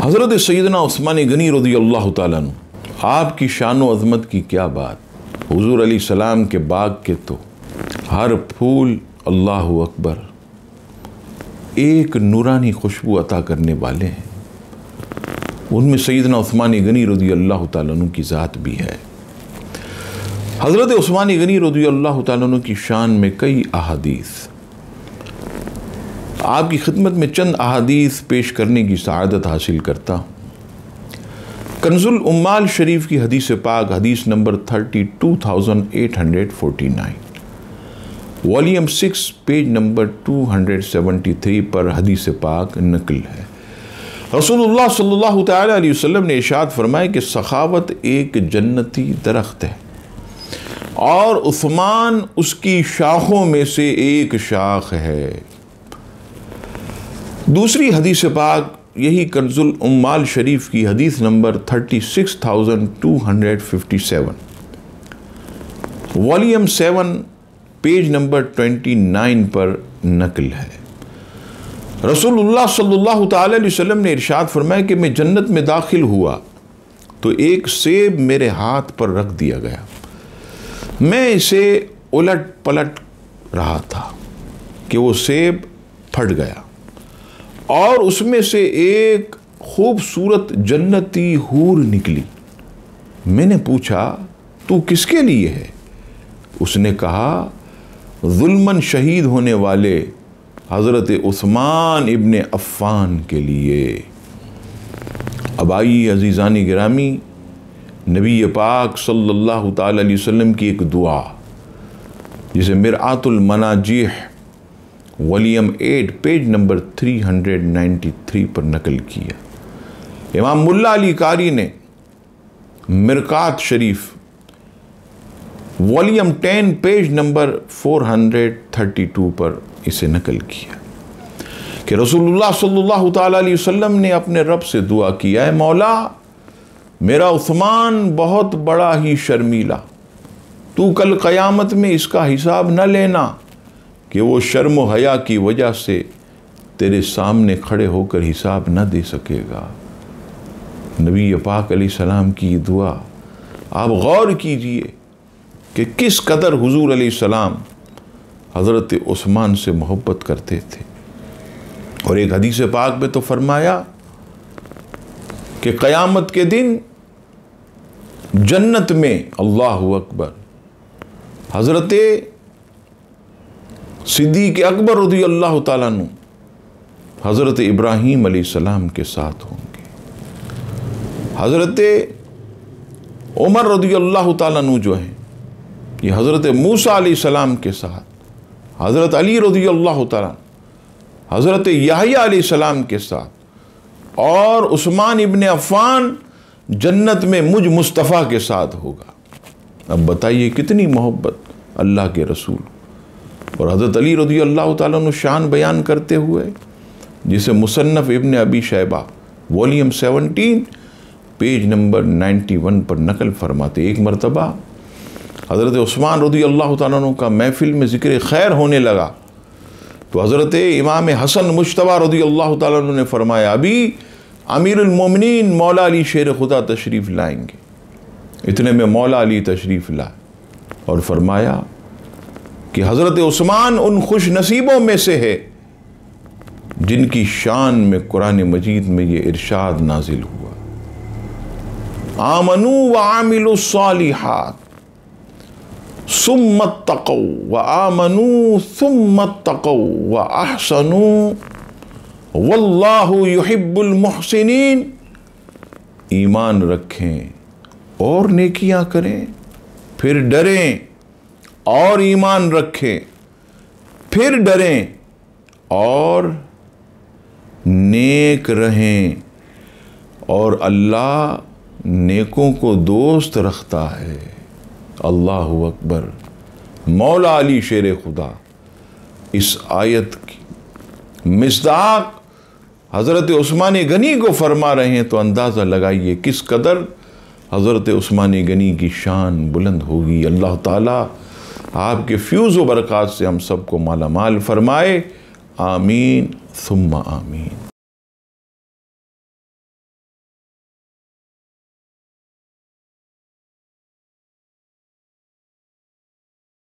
حضرت سیدنا عثمان غنی رضی اللہ تعالیٰ عنہ، آپ کی شان و عظمت کی کیا بات۔ حضور علیہ السلام کے باغ کے تو ہر پھول اللہ اکبر ایک نورانی خوشبو عطا کرنے والے ہیں، ان میں سیدنا عثمان غنی رضی اللہ تعالیٰ عنہ کی ذات بھی ہے۔ حضرت عثمان غنی رضی اللہ تعالیٰ عنہ کی شان میں کئی احادیث، آپ کی خدمت میں چند احادیث پیش کرنے کی سعادت حاصل کرتا ہوں۔ کنز الامال شریف کی حدیث پاک حدیث نمبر 32,849، والیوم 6 پیج نمبر 273 پر حدیث پاک نقل ہے۔ رسول اللہ صلی اللہ تعالیٰ علیہ وسلم نے ارشاد فرمایا کہ سخاوت ایک جنتی درخت ہے اور عثمان اس کی شاخوں میں سے ایک شاخ ہے۔ دوسری حدیث پاک یہی کنز الامال شریف کی حدیث نمبر 36,257، والیوم 7 پیج نمبر 29 پر نقل ہے۔ رسول اللہ صلی اللہ تعالیٰ علیہ وسلم نے ارشاد فرمایا کہ میں جنت میں داخل ہوا تو ایک سیب میرے ہاتھ پر رکھ دیا گیا، میں اسے الٹ پلٹ رہا تھا کہ وہ سیب پھٹ گیا اور اس میں سے ایک خوبصورت جنتی حور نکلی۔ میں نے پوچھا تو کس کے لیے ہے؟ اس نے کہا ظلماً شہید ہونے والے حضرت عثمان ابن عفان کے لیے۔ اب آئیے عزیزان گرامی، نبی پاک صلی اللہ تعالی علیہ وسلم کی ایک دعا جسے مرآت المناجیح والیوم 8 پیج نمبر 393 پر نقل کیا۔ امام ملا علی قاری نے مرقات شریف والیوم 10 پیج نمبر 432 پر اسے نقل کیا کہ رسول اللہ صلی اللہ تعالیٰ علیہ وسلم نے اپنے رب سے دعا کیا، اے مولا میرا عثمان بہت بڑا ہی شرمیلا، تو کل قیامت میں اس کا حساب نہ لینا کہ وہ شرم و حیا کی وجہ سے تیرے سامنے کھڑے ہو کر حساب نہ دے سکے گا۔ نبی پاک علیہ السلام کی دعا آپ غور کیجئے کہ کس قدر حضور علیہ السلام حضرت عثمان سے محبت کرتے تھے۔ اور ایک حدیث پاک میں تو فرمایا کہ قیامت کے دن جنت میں اللہ اکبر حضرت صدیق اکبر رضی اللہ تعالیٰ عنہ حضرت ابراہیم علیہ السلام کے ساتھ ہوں گے، حضرت عمر رضی اللہ تعالیٰ عنہ جو ہیں یہ حضرت موسیٰ علیہ السلام کے ساتھ، حضرت علی رضی اللہ تعالیٰ حضرت یحییٰ علیہ السلام کے ساتھ، اور عثمان ابن عفان جنت میں مجھ مصطفیٰ کے ساتھ ہوگا۔ اب بتائیے کتنی محبت اللہ کے رسول اور حضرت علی رضی اللہ تعالیٰ عنہ شان بیان کرتے ہوئے، جسے مصنف ابن ابی شیبہ والیوم 17 پیج نمبر 91 پر نقل فرماتے، ایک مرتبہ حضرت عثمان رضی اللہ تعالیٰ عنہ کا محفل میں ذکر خیر ہونے لگا تو حضرت امام حسن مجتبیٰ رضی اللہ تعالیٰ عنہ نے فرمایا ابھی امیر المومنین مولا علی شیر خدا تشریف لائیں گے۔ اتنے میں مولا علی تشریف لائے اور فرمایا کہ حضرت عثمان ان خوش نصیبوں میں سے ہے جن کی شان میں قرآن مجید میں یہ ارشاد نازل ہوا، آمنوا وعاملوا الصالحات ثم اتقوا وآمنوا ثم اتقوا وأحسنوا واللہ یحب المحسنین۔ ایمان رکھیں اور نیکیاں کریں، پھر ڈریں اور ایمان رکھیں، پھر ڈریں اور نیک رہیں، اور اللہ نیکوں کو دوست رکھتا ہے۔ اللہ اکبر۔ مولا علی شیر خدا اس آیت کی مصداق حضرت عثمان غنی کو فرما رہے ہیں تو اندازہ لگائیے کس قدر حضرت عثمان غنی کی شان بلند ہوگی۔ اللہ تعالیٰ آپ کے فیوز و برکات سے ہم سب کو مالا مال فرمائے، آمین ثم آمین۔